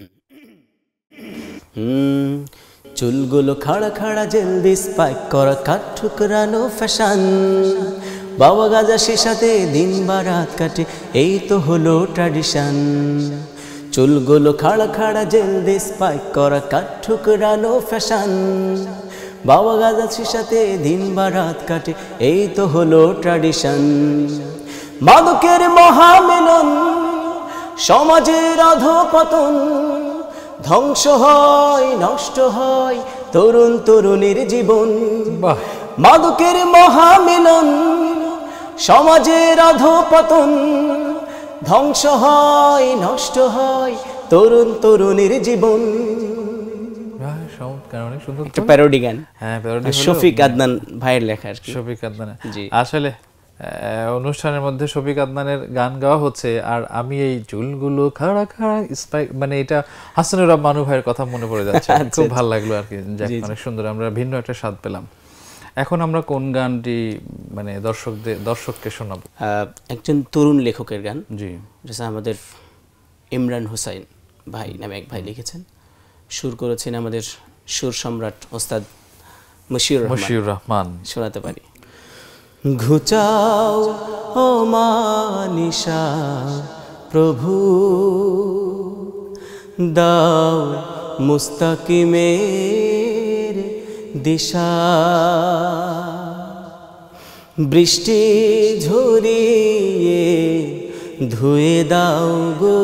চুলগুলো খাড়া খাড়া জলদি স্পাইক করা, কাঠ ঠুকরানো ফ্যাশন, বাবা গাজা শিশাতে দিন বা রাত কাটে, এই তো হলো ট্র্যাডিশন। চুলগুলো খাড়া খাড়া জলদি স্পাইক করা, কাঠ ঠুকরানো ফ্যাশন, বাবা গাজা শিশাতে দিন বা রাত কাটে, এই তো হলো ট্র্যাডিশন। মাদকের মহামিলন, সমাজের অধঃপতন, ধ্বংস হয় নষ্ট হয় তরুণ তরুণীর জীবন। মাদকের মহামিলন, সমাজের অধঃপতন, ধ্বংস হয় নষ্ট হয় তরুণ তরুণীর জীবন। প্যারোডি গান। হ্যাঁ, শফিক আদনান ভাইয়ের লেখা আর কি। শফিক আদনান, আসলে অনুষ্ঠানের মধ্যে শফিক আদনানের গান গাওয়া হচ্ছে, আর আমি এই চুলগুলো খাড়া খাড়া স্পাইক, মানে এটা হাসানুর রহমান ভাইয়ের কথা মনে পড়ে যাচ্ছে। খুব ভালো লাগলো আর কি, অনেক সুন্দর, আমরা ভিন্ন একটা স্বাদ পেলাম। এখন আমরা কোন গানটি মানে দর্শককে শোনাবো? একজন তরুণ লেখকের গান। জি, যেটা আমাদের ইমরান হোসাইন ভাই নামে এক ভাই লিখেছেন, সুর করেছেন আমাদের সুর সম্রাট ওস্তাদ মশিউর রহমান। শোনাতে পারি। ঘুচাও ও মানিশা প্রভু, দাও মুস্তাকিমের দিশা, বৃষ্টি ঝরিয়ে ধুয়ে দাও গো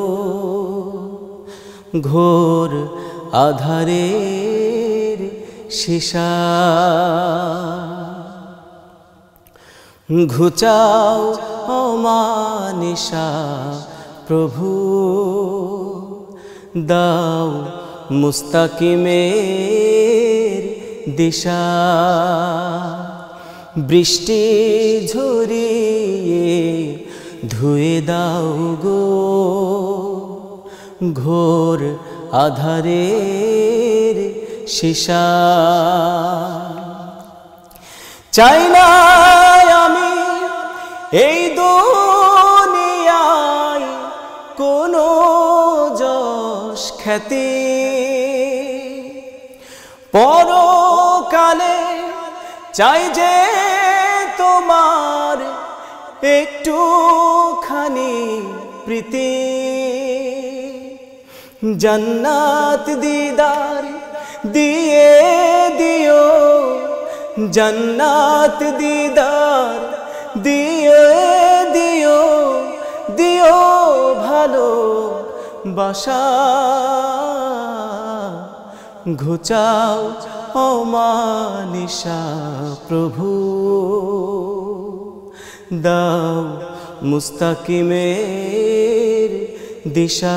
ঘোর আধারের শিশা। ঘুচাও ও মানিশা প্রভু, দাও মুস্তাকিমের দিশা, বৃষ্টি ঝরিয়ে ধুয়ে দাও গো ঘোর আধারের শিশা। চাই না আমি এই দুনিয়ায় কোনো যশ খ্যাতি, পরকালে চাই যে তোমার একটুখানি প্রীতি, জান্নাত দিদার দিয়ে দিও, জান্নাত দিদার দিয়ে দিও, দিও ভালো বাসা। ঘুচাও ও মানিশা প্রভু, দাও মুস্তাকিমের দিশা,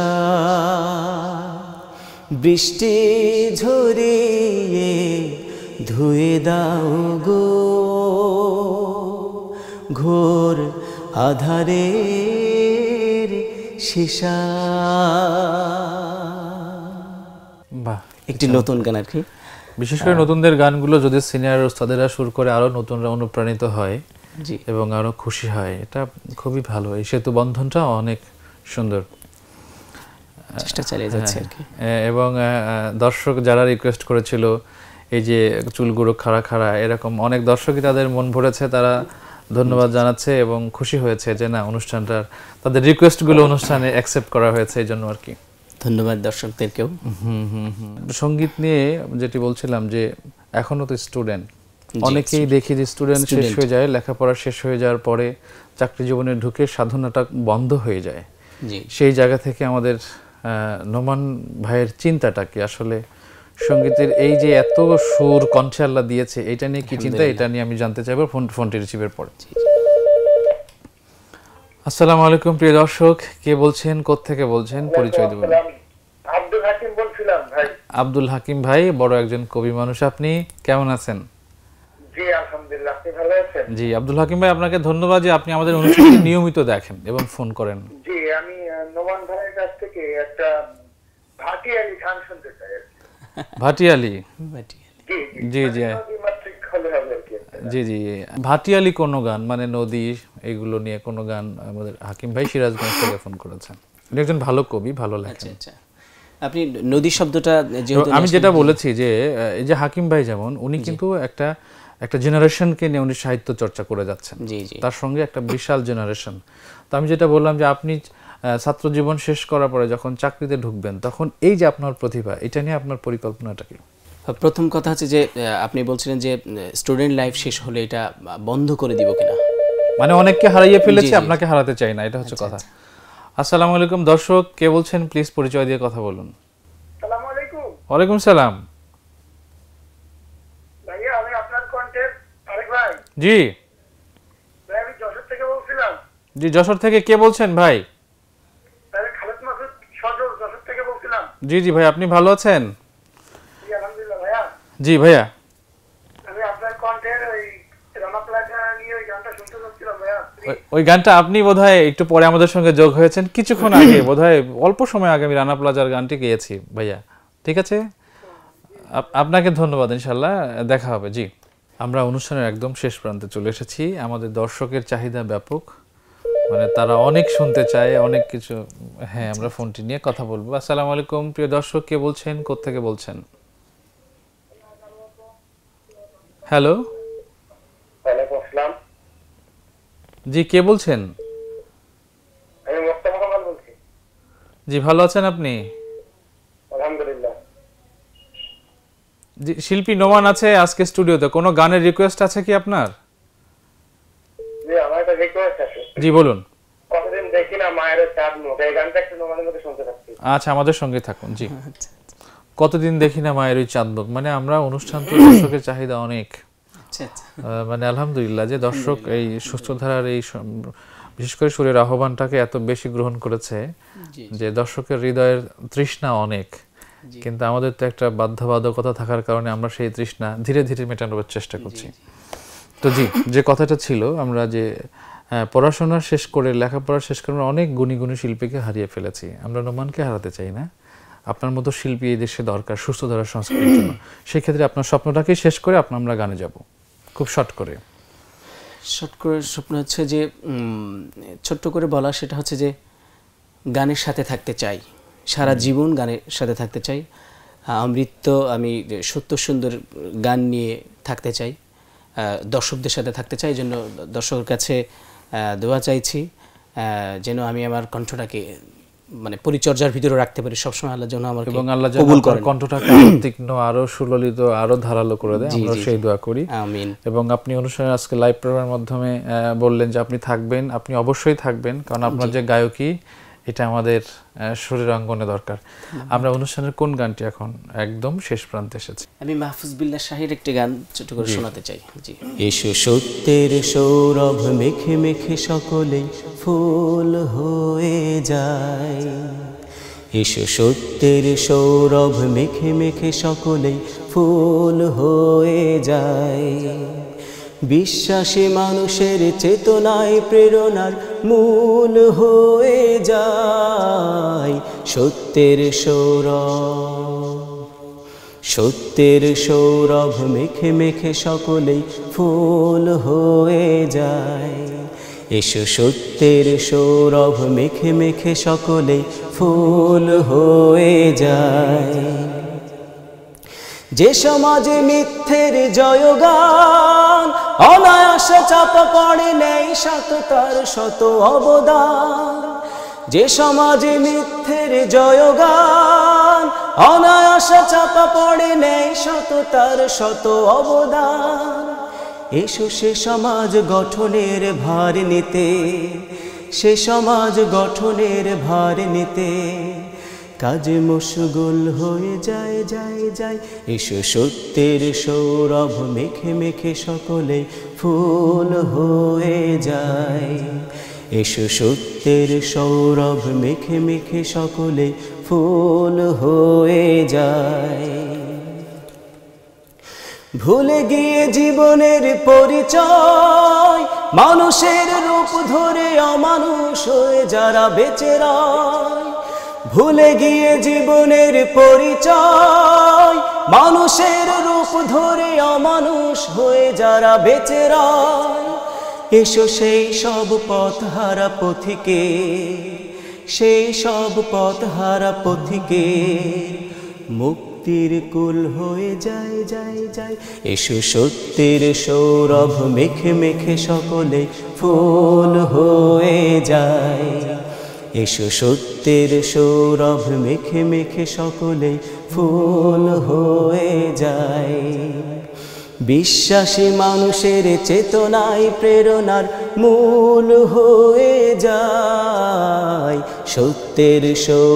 বৃষ্টি ঝরিয়ে ধুয়ে দাও গো ঘোর আধারের শিশা। বাহ, একটি নতুন গান আর কি। বিশেষ করে নতুনদের গানগুলো যদি সিনিয়র ওস্তাদেরা সুর করে, আরো নতুনরা অনুপ্রাণিত হয় এবং আরো খুশি হয়, এটা খুবই ভালো। এই সেতু বন্ধনটা অনেক সুন্দর। চেষ্টা চালিয়ে যাচ্ছে আর কি। এবং দর্শক যারা রিকোয়েস্ট করেছিল এই যে চুলগুলো খাড়া খাড়া, এরকম অনেক দর্শকই তাদের মন ভরেছে, তারা ধন্যবাদ জানাচ্ছে এবং খুশি হয়েছে যে না অনুষ্ঠানটার তাদের রিকোয়েস্টগুলো অনুষ্ঠানে অ্যাকসেপ্ট করা হয়েছে, এই জন্য আর কি। ধন্যবাদ দর্শকদেরকেও। সঙ্গীত নিয়ে যেটি বলছিলাম যে এখনো তো স্টুডেন্ট, অনেকেই দেখি যে স্টুডেন্ট শেষ হয়ে যায়, লেখাপড়া শেষ হয়ে যাওয়ার পরে চাকরি জীবনে ঢুকে সাধনাটা বন্ধ হয়ে যায়। সেই জায়গা থেকে আমাদের নোমান ভাইয়ের চিন্তাটা কি আসলে সঙ্গীতের এই যে এত সুর কণ্ঠে আল্লাহ দিয়েছে, এটা নিয়ে কি চিন্তা, এটা নিয়ে আমি জানতে চাইবো ফোনটি রিসিভের পরে। আসসালামু আলাইকুম প্রিয় দর্শক, কে বলছেন, কোত্থেকে বলছেন, পরিচয় দেবেন? আব্দুল হাকিম বলছিলাম ভাই। আব্দুল হাকিম ভাই, বড় একজন কবি মানুষ, আপনি কেমন আছেন? জি আলহামদুলিল্লাহ, আপনি ভালো আছেন? জি আব্দুল হাকিম ভাই, আপনাকে ধন্যবাদ যে আপনি আমাদের অনুষ্ঠানটি নিয়মিত দেখেন এবং ফোন করেন। জি আমি নোমান ভাইয়ের কাছ থেকে একটা ভাটিয়ালি গান শুনতে চাই। ভাটিয়ালি? জি জি জি মাত্রিক হলে হবে আর কি। জি জি ভাটিয়ালি কোনো গান, মানে নদী এগুলো নিয়ে কোনো গান? আমাদের হাকিম ভাই সিরাজগঞ্জ থেকে ফোন করেছেন, উনি একজন ভালো কবি, ভালো লেখেন। আচ্ছা, আপনি নদী শব্দটা যেহেতু আমি যেটা বলেছি যে এই যে হাকিম ভাই যেমন উনি কিন্তু একটা জেনারেশনকে নিয়ে উনি সাহিত্য চর্চা করে যাচ্ছেন, তার সঙ্গে একটা বিশাল জেনারেশন। তো আমি যেটা বললাম যে আপনি ছাত্র জীবন শেষ করার পরে যখন চাকরিতে ঢুকবেন, তখন এই যে আপনার প্রতিভা, এটা নিয়ে আপনার পরিকল্পনাটা কি? প্রথম কথা হচ্ছে যে আপনি বলছিলেন যে স্টুডেন্ট লাইফ শেষ হলে এটা বন্ধ করে দিব কিনা, মানে অনেককে হারিয়ে ফেলেছে, আপনাকে হারাতে চাই না, এটা হচ্ছে কথা। আসসালামু আলাইকুম দর্শক, কে বলছেন প্লিজ পরিচয় দিয়ে কথা বলুন। আসসালামু আলাইকুম। ওয়ালাইকুম সালাম। ভাইয়া আমি আপনার কন্টেন্ট আরেক ভাই। জি ভাই আমি যশোর থেকে বলছিলাম। জি যশোর থেকে কে বলছেন ভাই? আমি খালেদ মাসুদ সদর যশোর থেকে বলছিলাম। জি জি ভাই, আপনি ভালো আছেন? জি আলহামদুলিল্লাহ ভাইয়া। জি ভাইয়া, আমি আপনার কন্টেন্ট ওই রানা প্লাজা নিয়ে ওই গানটা শুনতে যাচ্ছিলাম ভাইয়া। ওই গানটা আপনি বোধহয় একটু পরে আমাদের সঙ্গে যোগ হয়েছেন, কিছুক্ষণ আগে বোধহয় অল্প সময় আগে আমি রানা প্লাজার গানটি গেয়েছি ভাইয়া। ঠিক আছে, আপনাকে ধন্যবাদ, ইনশাল্লাহ দেখা হবে। জি, আমরা অনুষ্ঠানের একদম শেষ প্রান্তে চলে এসেছি। আমাদের দর্শকের চাহিদা ব্যাপক, মানে তারা অনেক শুনতে চায়, অনেক কিছু। হ্যাঁ, আমরা ফোনটি নিয়ে কথা বলবো। আসসালামু আলাইকুম প্রিয় দর্শক, কে বলছেন, কোত্থেকে বলছেন? হ্যালো। ওয়ালাইকুম আসসালাম। জি, কে বলছেন? আমি মোস্তফা কামাল বলছি। জি, ভালো আছেন আপনি? আলহামদুলিল্লাহ। জি, শিল্পী নোমান আছে আজকে স্টুডিওতে, কোনো গানের রিকোয়েস্ট আছে কি আপনার? জি আমার একটা রিকোয়েস্ট আছে। জি বলুন। কতদিন দেখি না মায়ের চাঁদ মুখ, এই গানটা একটু নোমানের মধ্যে শুনতে চাচ্ছি। আচ্ছা, আমাদের সঙ্গে থাকুন। জি, কতদিন দেখি না মায়ের ওই চাঁদ মুখ, মানে আমরা অনুষ্ঠান তো দর্শকের চাহিদা অনেক, মানে আলহামদুলিল্লাহ যে দর্শক এই সুস্থধারার এই বিশেষ করে সুরের আহ্বানটাকে এত বেশি গ্রহণ করেছে যে দর্শকের হৃদয়ের তৃষ্ণা অনেক, কিন্তু আমাদের তো একটা বাধ্যবাধকতা থাকার কারণে আমরা সেই তৃষ্ণা ধীরে ধীরে মেটানোর চেষ্টা করছি। তো জি, যে কথাটা ছিল, আমরা যে পড়াশোনা শেষ করে, লেখাপড়া শেষ করে অনেক গুণী গুণী শিল্পীকে হারিয়ে ফেলেছি, আমরা নোমানকে হারাতে চাই না। আপনার মতো শিল্পী এই দেশে দরকার সুস্থ ধারার সংস্কৃতির জন্য। সেই ক্ষেত্রে আপনার স্বপ্নটাকেই শেষ করে আমরা গানে যাব, খুব শর্ট করে স্বপ্ন হচ্ছে যে ছোট্ট করে বলা, সেটা হচ্ছে যে গানের সাথে থাকতে চাই, সারা জীবন গানের সাথে থাকতে চাই। আমৃত্য আমি সত্য সুন্দর গান নিয়ে থাকতে চাই, দর্শকদের সাথে থাকতে চাই। এই জন্য দর্শকের কাছে দোয়া চাইছি যেন আমি আমার কণ্ঠটাকে মানে পরিচর্যার ভিতরে রাখতে পারি সবসময়, আল্লাহ যেন আমাকে এবং আল্লাহ যেন কণ্ঠটাকে তীক্ষ্ণ, আরো সুললিত, আরো ধারালো করে দেয়, আমরা সেই দোয়া করি। আমিন। এবং আপনি অনুষ্ঠানে আজকে লাইভ প্রোগ্রামের মাধ্যমে বললেন যে আপনি থাকবেন, আপনি অবশ্যই থাকবেন, কারণ আপনার যে গায়কী এটা আমাদের শরীর অঙ্গনে দরকার। আমরা অনুষ্ঠানের কোন গানটি এখন একদম শেষ প্রান্তে এসেছি? আমি মাহফুজ বিল্লাহ শাহীর একটি গান ছোট করে শোনাতে চাই। জি। এসো সত্যের সৌরভ মেখে মেখে সকলেই ফুল হয়ে যায়, এসো সত্যের সৌরভ মেখে মেখে সকলেই ফুল হয়ে যায়, বিশ্বাসী মানুষের চেতনায় প্রেরণার মূল হয়ে যায়, সত্যের সৌরভ মেখে মেখে সকলেই ফুল হয়ে যায়, এসো সত্যের সৌরভ মেখে মেখে সকলেই ফুল হয়ে যায়। যে সমাজে মিথ্যের জয়গান অনায়াসে চাপা পড়ে নেই সততার শত অবদান। যে সমাজে মিথ্যের জয়গান অনায়াসে চাপা পড়ে নেই সততার শত অবদান। এসো সে সমাজ গঠনের ভার নিতে, সে সমাজ গঠনের ভার নিতে কাজে মশগুল হয়ে যায় যায় যায়। এসো সত্যের সৌরভ মেখে মেখে সকলে ফুল হয়ে যায়। এসো সত্যের সৌরভ মেখে মেখে সকলে ফুল হয়ে যায়। ভুলে গিয়ে জীবনের পরিচয় মানুষের রূপ ধরে অমানুষ হয়ে যারা বেঁচে রয়। ভুলে গিয়ে জীবনের পরিচয় মানুষের রূপ ধরে অমানুষ হয়ে যারা বেঁচে রয়। এসো সেই সব পথহারা পথিকে, সেই সব পথহারা পথিকে মুক্তির কুল হয়ে যায় যায় যায়। এসো সত্যের সৌরভ মেখে মেখে সকলে ফুল হয়ে যায়। এসো সত্যের সৌরভ মেখে মেখে সকলে ফুল হয়ে যায়। বিশ্বাসী মানুষের চেতনায় প্রেরণার মূল হয়ে যায় সত্যের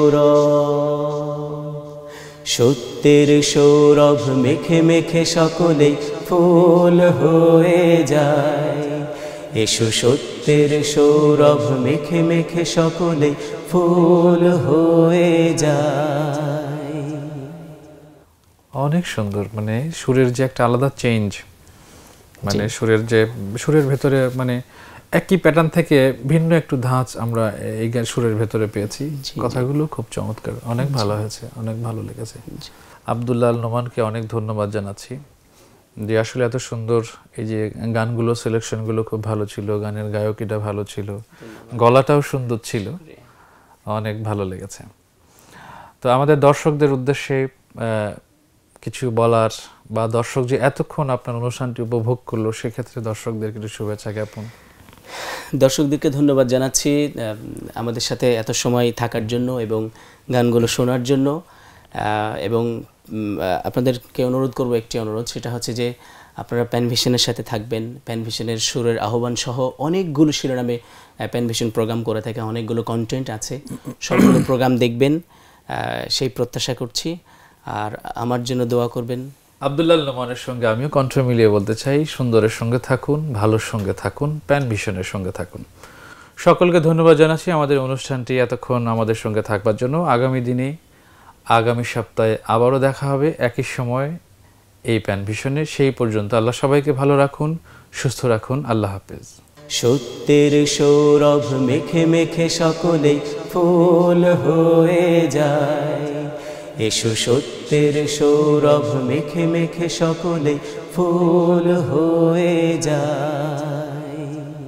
সৌরভ। সত্যের সৌরভ মেখে মেখে সকলে ফুল হয়ে যায়। এসো সত্যের সৌরভ মেখে মেখে সকলে ফুল হয়ে যায়। অনেক সুন্দর, মানে সুরের যে একটা আলাদা চেঞ্জ, মানে সুরের ভেতরে মানে একই প্যাটার্ন থেকে ভিন্ন একটু ধাঁচ আমরা এই সুরের ভেতরে পেয়েছি। কথাগুলো খুব চমৎকার, অনেক ভালো হয়েছে, অনেক ভালো লেগেছে। আব্দুল্লাহ আল নোমান-কে অনেক ধন্যবাদ জানাচ্ছি যে আসলে এত সুন্দর এই যে গানগুলো, সিলেকশনগুলো খুব ভালো ছিল, গানের গায়কিটা ভালো ছিল, গলাটাও সুন্দর ছিল, অনেক ভালো লেগেছে। তো আমাদের দর্শকদের উদ্দেশ্যে কিছু বলার, বা দর্শক যে এতক্ষণ আপনার অনুষ্ঠানটি উপভোগ করলো, সেক্ষেত্রে দর্শকদের কিছু শুভেচ্ছা জ্ঞাপন। দর্শকদেরকে ধন্যবাদ জানাচ্ছি আমাদের সাথে এত সময় থাকার জন্য এবং গানগুলো শোনার জন্য। এবং আপনাদেরকে অনুরোধ করব, একটি অনুরোধ, সেটা হচ্ছে যে আপনারা প্যানভিশনের সাথে থাকবেন। প্যানভিশনের সুরের আহ্বান সহ অনেকগুলো শিরোনামে প্যানভিশন প্রোগ্রাম করে থাকে, অনেকগুলো কন্টেন্ট আছে, সবগুলো প্রোগ্রাম দেখবেন সেই প্রত্যাশা করছি। আর আমার জন্য দোয়া করবেন। আব্দুল্লাহ নোমানের সঙ্গে আমিও কণ্ঠ মিলিয়ে বলতে চাই, সুন্দরের সঙ্গে থাকুন, ভালোর সঙ্গে থাকুন, প্যানভিশনের সঙ্গে থাকুন। সকলকে ধন্যবাদ জানাচ্ছি আমাদের অনুষ্ঠানটি এতক্ষণ আমাদের সঙ্গে থাকবার জন্য। আগামী দিনে, আগামী সপ্তাহে আবারও দেখা হবে একই সময় এই প্যানভিশনে। সেই পর্যন্ত আল্লাহ সবাইকে ভালো রাখুন, সুস্থ রাখুন। আল্লাহ হাফেজ। সত্যের সৌরভ মেখে মেখে সকলে ফুল হয়ে যায়। এসো সত্যের সৌরভ মেখে মেখে সকলে ফুল হয়ে যায়।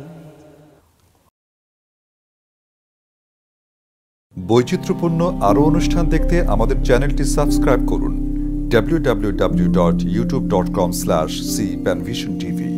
বৈচিত্র্যপূর্ণ আরও অনুষ্ঠান দেখতে আমাদের চ্যানেলটি সাবস্ক্রাইব করুন www.youtube.com/cpanvisiontv।